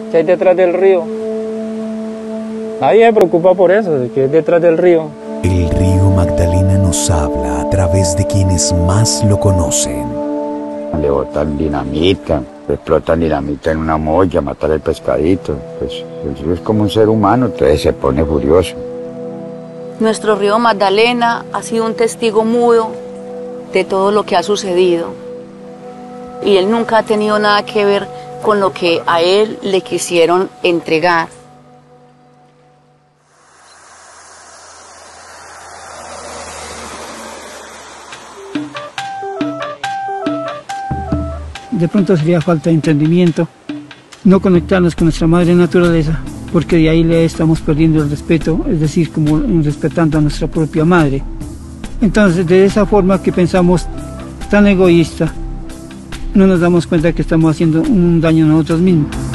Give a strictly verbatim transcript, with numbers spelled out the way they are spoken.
¿Qué hay detrás del río? Nadie se preocupa por eso, de qué hay detrás del río. El río Magdalena nos habla a través de quienes más lo conocen. Le botan dinamita, explotan dinamita en una molla, matar el pescadito. Pues el río es como un ser humano, entonces se pone furioso. Nuestro río Magdalena ha sido un testigo mudo de todo lo que ha sucedido. Y él nunca ha tenido nada que ver con lo que a él le quisieron entregar. De pronto sería falta de entendimiento, no conectarnos con nuestra madre naturaleza, porque de ahí le estamos perdiendo el respeto, es decir, como respetando a nuestra propia madre. Entonces, de esa forma que pensamos tan egoísta, no nos damos cuenta que estamos haciendo un daño a nosotros mismos.